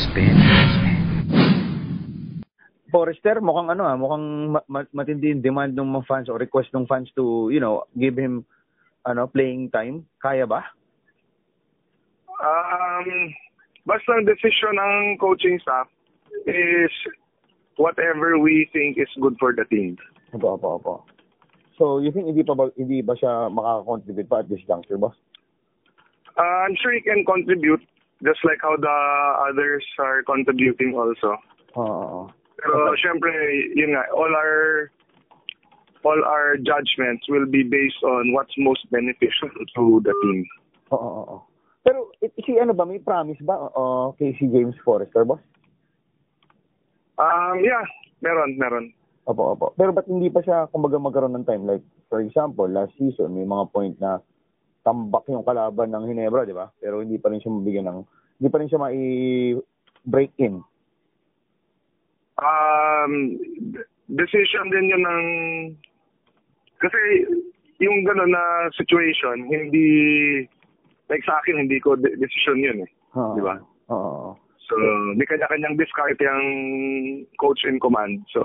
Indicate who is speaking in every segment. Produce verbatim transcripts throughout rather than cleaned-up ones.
Speaker 1: Spin.
Speaker 2: Forrester, mukhang ano ah, mukhang ma- ma- matindi yung demand ng mga fans o request ng fans to, you know, give him ano, playing time. Kaya ba?
Speaker 3: Um, basta ang decision ng coaching staff is whatever we think is good for the team.
Speaker 2: Opo, opo, opo. So, you think hindi pa ba, hindi ba siya makaka-contribute pa at this juncture, boss?
Speaker 3: Uh, I'm sure he can contribute just like how the others are contributing also.
Speaker 2: Oo, oo.
Speaker 3: Pero
Speaker 2: Okay.
Speaker 3: syempre, yun nga, all our all our judgments will be based on what's most beneficial to the team.
Speaker 2: Oo, oo, oo. Pero it, si ano ba, may promise ba uh, kay si James Forrester, boss?
Speaker 3: Um, yeah, meron, meron.
Speaker 2: Opo, opo. Pero ba't hindi pa siya, kumbaga, magkaroon ng time? Like, for example, last season, may mga point na tambak yung kalaban ng Ginebra, di ba? Pero hindi pa rin siya mabigyan ng, hindi pa rin siya mai-break in.
Speaker 3: Um, decision din yun ng, kasi yung gano'n na situation, hindi, like sa akin, hindi ko de- decision yun eh.
Speaker 2: Uh,
Speaker 3: di ba?
Speaker 2: Oo.
Speaker 3: So, may kanya-kanyang discard yung coach in command. So,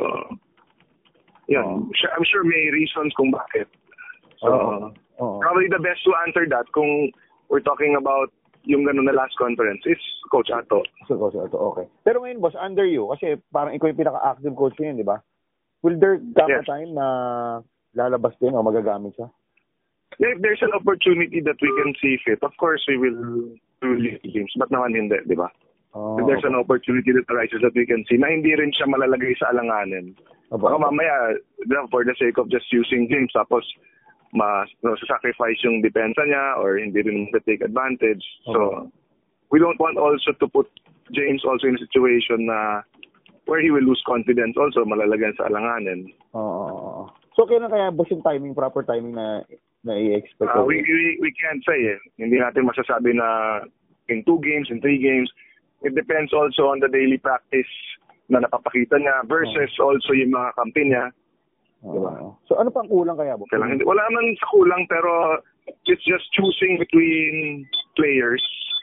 Speaker 3: yun.
Speaker 2: Uh,
Speaker 3: I'm sure may reasons kung bakit. So,
Speaker 2: uh, uh,
Speaker 3: probably the best to answer that kung we're talking about yung gano'n na last conference is Coach Ato.
Speaker 2: So, Coach Ato, okay. Pero ngayon, boss, under you, kasi parang ikaw yung pinaka-active coach ngayon, di ba? Will there come a
Speaker 3: Yes.
Speaker 2: time na lalabas din o magagamit siya?
Speaker 3: If there's an opportunity that we can see fit, of course we will release games. But naman hindi, di ba?
Speaker 2: Oh,
Speaker 3: If there's
Speaker 2: okay.
Speaker 3: an opportunity that arises that we can see na hindi rin siya malalagay sa alanganin.
Speaker 2: Opo,
Speaker 3: Baka
Speaker 2: opo.
Speaker 3: mamaya, for the sake of just using games, tapos mas no, sacrifice yung depensa niya or hindi rin take advantage. So, we don't want also to put James also in a situation na where he will lose confidence also, malalagyan sa alanganin.
Speaker 2: Oo. So, kailan kaya boss yung timing, proper timing na na i-expect?
Speaker 3: Uh, we, we we can't say eh. Hindi natin masasabi na in two games, in three games. It depends also on the daily practice na napapakita niya versus oh. also yung mga kampi niya.
Speaker 2: Oh.
Speaker 3: Diba?
Speaker 2: So, ano pang kulang kaya? Boss?
Speaker 3: Kailang, wala naman sa kulang pero it's just choosing between players.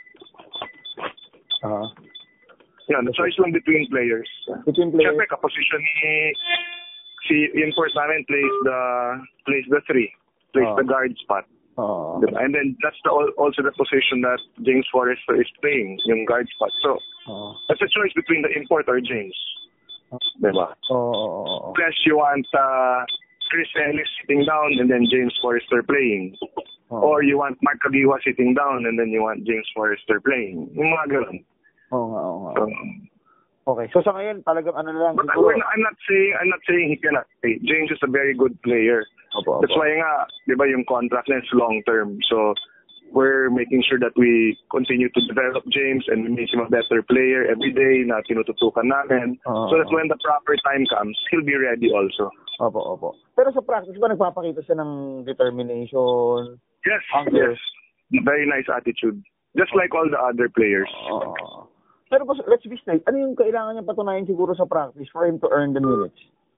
Speaker 2: Uh-huh.
Speaker 3: Yan, the choice lang between players.
Speaker 2: Between players?
Speaker 3: Siyempre, kaposisyon ni si import namin plays the plays the three, plays
Speaker 2: oh.
Speaker 3: the guard spot.
Speaker 2: Oh.
Speaker 3: Diba? And then that's the, also the position that James Forrester is playing, yung guard spot. So,
Speaker 2: oh.
Speaker 3: that's a choice between the import or James.
Speaker 2: Oh.
Speaker 3: Diba?
Speaker 2: Oh, oh, oh, oh.
Speaker 3: Plus, you want uh, Chris Ellis sitting down and then James Forrester playing. Oh. Or you want Mark Kagiwa sitting down and then you want James Forrester playing. Yung mga ganun.
Speaker 2: Oo nga, oo nga.
Speaker 3: So,
Speaker 2: okay. So, sa ngayon, talagang ano na lang.
Speaker 3: but
Speaker 2: siguro,
Speaker 3: not, I'm not saying I'm not saying he cannot play. James is a very good player.
Speaker 2: Opo, opo.
Speaker 3: That's why nga, di ba, yung contract niya is long term. So, we're making sure that we continue to develop James and we make him a better player every day na tinututukan namin.
Speaker 2: Uh,
Speaker 3: so that when the proper time comes, he'll be ready also.
Speaker 2: Opo, opo. Pero sa practice ba, nagpapakita siya ng determination?
Speaker 3: Yes,
Speaker 2: hunger?
Speaker 3: yes. Very nice attitude. Just like all the other players.
Speaker 2: Uh, pero boss, let's be straight. Ano yung kailangan niya patunayan siguro sa practice for him to earn the minutes?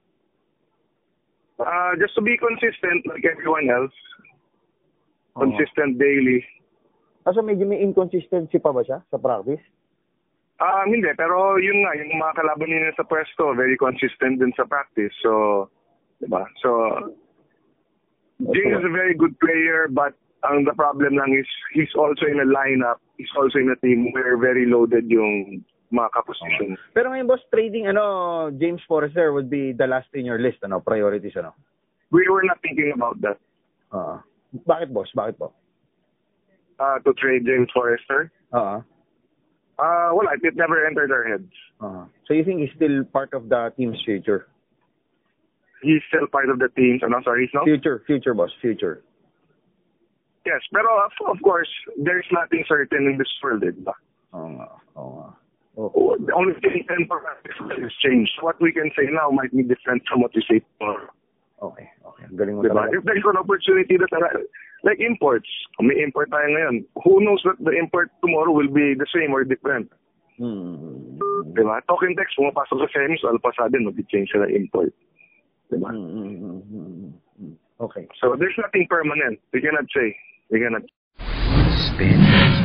Speaker 3: Uh, just to be consistent like everyone else.
Speaker 2: Uh,
Speaker 3: Consistent daily.
Speaker 2: Kaso medyo may inconsistency pa ba siya sa practice?
Speaker 3: Um, hindi, pero yun nga, yung mga kalaban niya sa pwesto, very consistent din sa practice. So, diba? So, James is a very good player, but ang the problem lang is he's also in a lineup, he's also in a team where very loaded yung mga kaposition.
Speaker 2: Pero ngayon, boss, trading ano, James Forrester would be the last in your list, ano, priorities, ano?
Speaker 3: We were not thinking about that.
Speaker 2: Uh, bakit, boss? Bakit po?
Speaker 3: Uh, to trade James Forrester?
Speaker 2: Uh,
Speaker 3: uh, well, it never entered our heads.
Speaker 2: Uh, so you think he's still part of the team's future?
Speaker 3: He's still part of the team. I'm sorry, no?
Speaker 2: Future, future, boss, future.
Speaker 3: Yes, pero of, of course, there's nothing certain in this world, diba?
Speaker 2: Oo nga, oo nga.
Speaker 3: Oh, the only thing is change. What we can say now might be different from what we say tomorrow.
Speaker 2: Okay, okay. Galing mo
Speaker 3: Diba?
Speaker 2: talaga.
Speaker 3: If there's an opportunity that, like imports, kung may import tayo ngayon, who knows that the import tomorrow will be the same or different?
Speaker 2: Hmm.
Speaker 3: Diba? Talking text, pumapasok sa semis, all of a sudden, mag-change sila import. Diba?
Speaker 2: Hmm. Okay.
Speaker 3: So, there's nothing permanent. We cannot say. We cannot.
Speaker 1: Spin.